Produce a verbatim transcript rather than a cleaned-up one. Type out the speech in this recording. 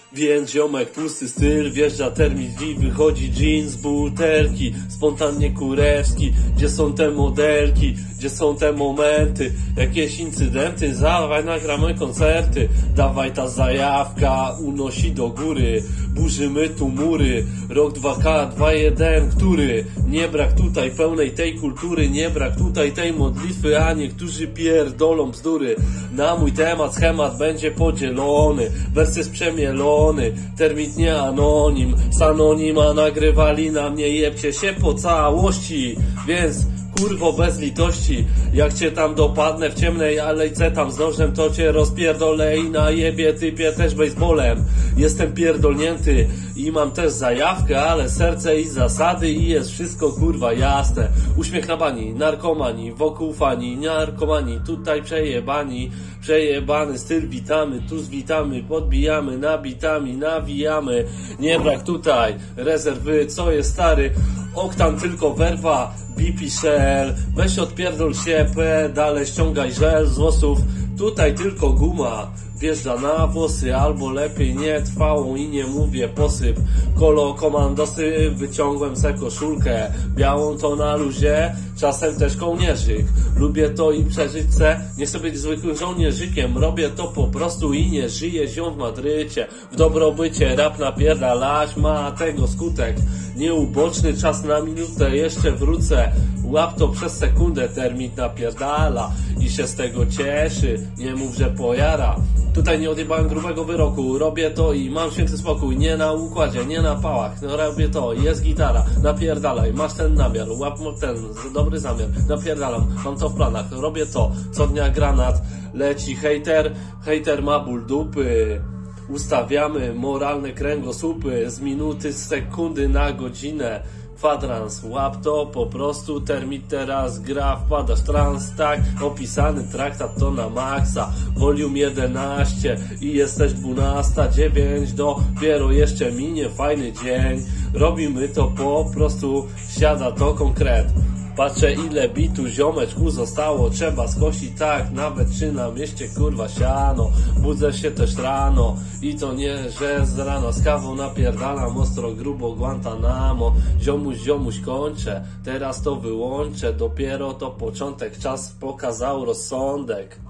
Więc ziomek, tłusty styl, wjeżdża termit i wychodzi jeans z butelki. Spontannie kurewski, gdzie są te modelki, gdzie są te momenty, jakieś incydenty, dawaj nagramy koncerty, dawaj ta zajawka unosi do góry, burzymy tu mury, rok dwa K, dwa jeden, który? Nie brak tutaj pełnej tej kultury, nie brak tutaj tej modlitwy, a niektórzy pierdolą bzdury. Na mój temat schemat będzie podzielony, wers jest przemielony, termit nie anonim, z anonima nagrywali na mnie, jebcie się po całości, więc kurwo bez litości, jak cię tam dopadnę w ciemnej alejce, tam z nożem to cię rozpierdolę i najebie typie też baseballem. Jestem pierdolnięty i mam też zajawkę, ale serce i zasady i jest wszystko kurwa jasne. Uśmiech na bani, narkomani, wokół fani, narkomani, tutaj przejebani, przejebany styl witamy, tu zwitamy, podbijamy, nabitami, nawijamy. Nie brak tutaj rezerwy, co jest stary, oktan tylko werwa, B P Shell, weź odpierdol się, pedale, ściągaj żel z włosów, tutaj tylko guma wjeżdża na włosy, albo lepiej nie trwałą i nie mówię posyp. Kolo komandosy, wyciągłem se koszulkę, białą to na luzie, czasem też kołnierzyk. Lubię to i przeżyć chcę, nie chcę być zwykłym żołnierzykiem, robię to po prostu i nie żyję ziom w Madrycie. W dobrobycie rap napierdalać ma tego skutek, nieuboczny czas na minutę, jeszcze wrócę. Łap to przez sekundę, termit napierdala i się z tego cieszy, nie mów, że pojara. Tutaj nie odjebałem grubego wyroku, robię to i mam święty spokój, nie na układzie, nie na pałach, no robię to, jest gitara, napierdalaj, masz ten namiar, łap ten dobry zamiar, napierdalam, mam to w planach, robię to, co dnia granat, leci hejter, hejter ma ból dupy. Ustawiamy moralne kręgosłupy z minuty, z sekundy na godzinę. Kwadrans, łap to, po prostu termit teraz gra, wpadasz w trans, tak, opisany traktat to na maksa, volume jedenaście i jesteś dwunasta, dziewięć, dopiero jeszcze minie fajny dzień, robimy to po prostu, siada to konkret. Patrzę ile bitu ziomeczku zostało, trzeba skosić tak, nawet czy na mieście kurwa siano. Budzę się też rano i to nie, że z rana z kawą napierdalam ostro grubo Guantanamo. Ziomuś, ziomuś kończę, teraz to wyłączę, dopiero to początek, czas pokazał rozsądek.